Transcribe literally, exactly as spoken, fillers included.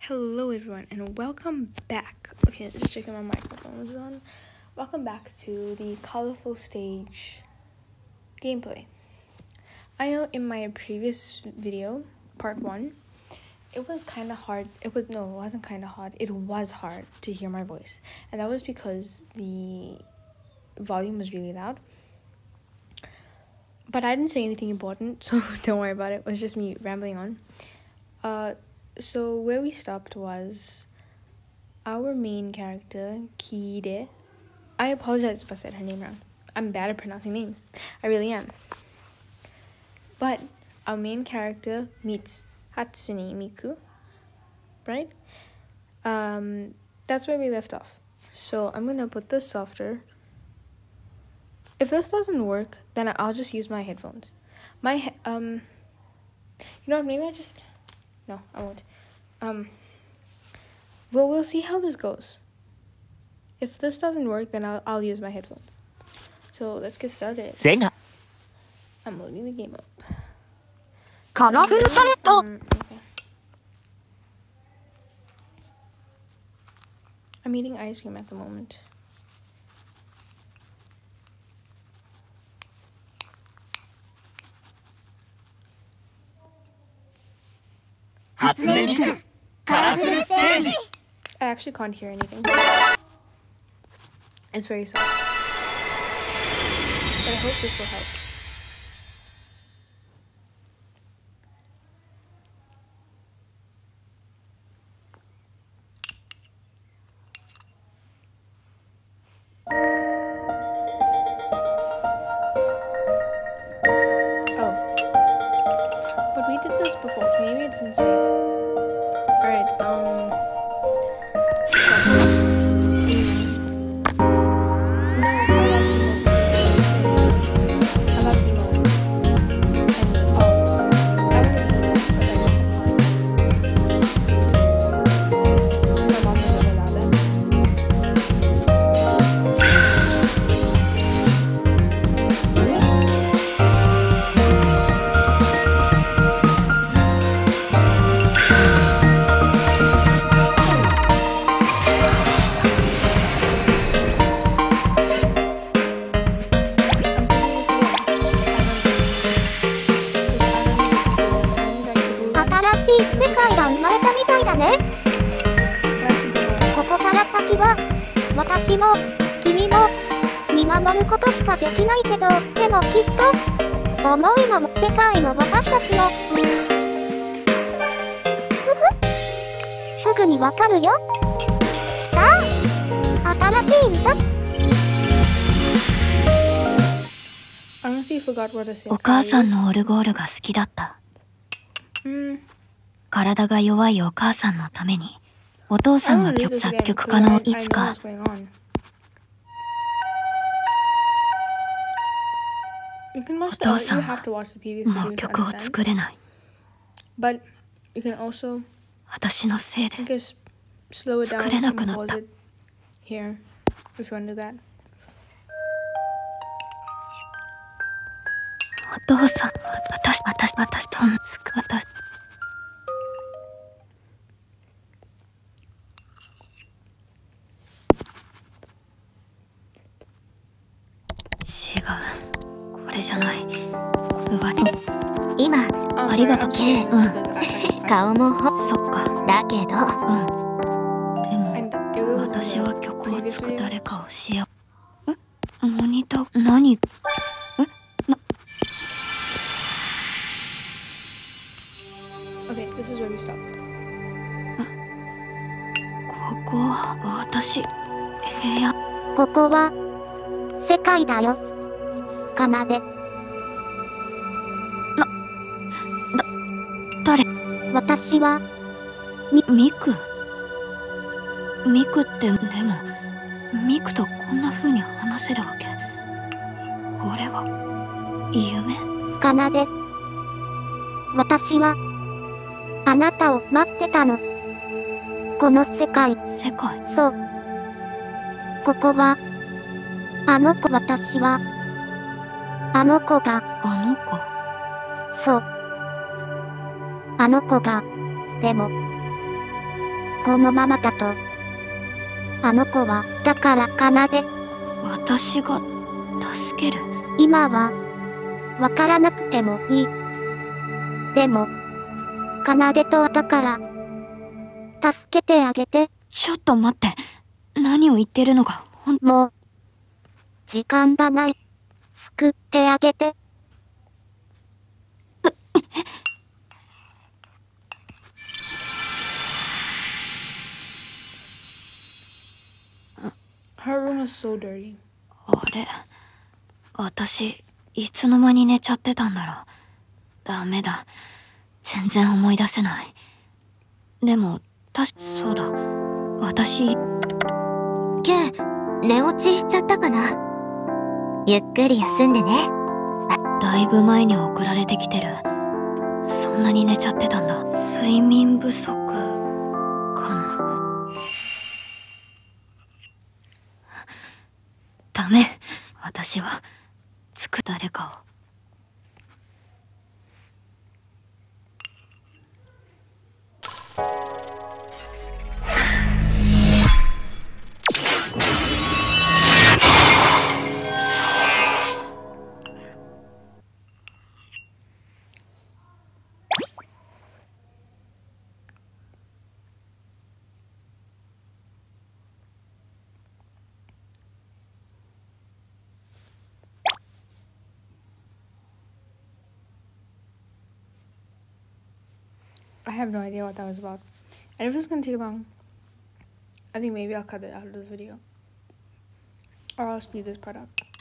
Hello everyone and welcome back. Okay, just checking my microphone is on. Welcome back to the Colorful Stage gameplay. I know in my previous video, part one, it was kind of hard. It was, no, it wasn't kind of hard. It was hard to hear my voice. And that was because the volume was really loud. But I didn't say anything important, so don't worry about it. It was just me rambling on. Uh, so where we stopped was our main character, Kide. I apologize if I said her name wrong. I'm bad at pronouncing names. I really am. But our main character meets Hatsune Miku, right? Um, that's where we left off. So I'm gonna put this softer. If this doesn't work, then I'll just use my headphones. My he um, you know what? Maybe I just no, I won't. Um. Well, we'll see how this goes. If this doesn't work, then I'll I'll use my headphones. So let's get started. Sega. I'm loading the game up. Colorful Palette. Um, okay. I'm eating ice cream at the moment. Hatsune Miku. Colorful Stage. I actually can't hear anything. It's very soft. But I hope this will help. Oh. But we did this before. Maybe it didn't save. Alright, um... 私も君も見守ることしかできないけど、でもきっと思うのも世界の私たちのふふすぐにわかるよ。さあ、新しい歌。 お母さんのオルゴールが好きだった。体が弱いお母さんのためにお父さんが曲作曲家のいつかお父さんはもう曲を作れない。私のせいで作れなくなった。お父さん、私、私、私とんつく、私。違う、これじゃない。うわ、 今、 ありがとう。 うん。顔もほ、 そっか。 だけど、 うん。でも、私は曲を作る誰かをしよう。え、モニター、何？ Okay, this is where we stop. ここは私部屋。 ここは世界だよ。奏で。 な、だ、誰？ 私はみ、ミク。ミクってでもミクとこんな風に話せるわけ？これは夢？ 奏で。私はあなたを待ってたの。この世界。 世界？ そう。ここは、あの子。私は、あの子が。 あの子？ そう。あの子が、でも、 このままだと。あの子は、だから奏。 私が助ける？ 今は、わからなくてもいい。でも、奏とはだから、助けてあげて。 ちょっと待って。何を言ってるのか、ほん、 もう、時間がない。救ってあげて。 Her room is so dirty. あれ、私、いつの間に寝ちゃってたんだろう。ダメだ。全然思い出せない。でも、たし、そうだ。私、 ケイ、寝落ちしちゃったかな。ゆっくり休んでね。 だいぶ前に送られてきてる。そんなに寝ちゃってたんだ。睡眠不足、かな。ダメ。私は、つく誰かを。 I have no idea what that was about. And if it's gonna take long, I think maybe I'll cut it out of the video. Or I'll speed this part up.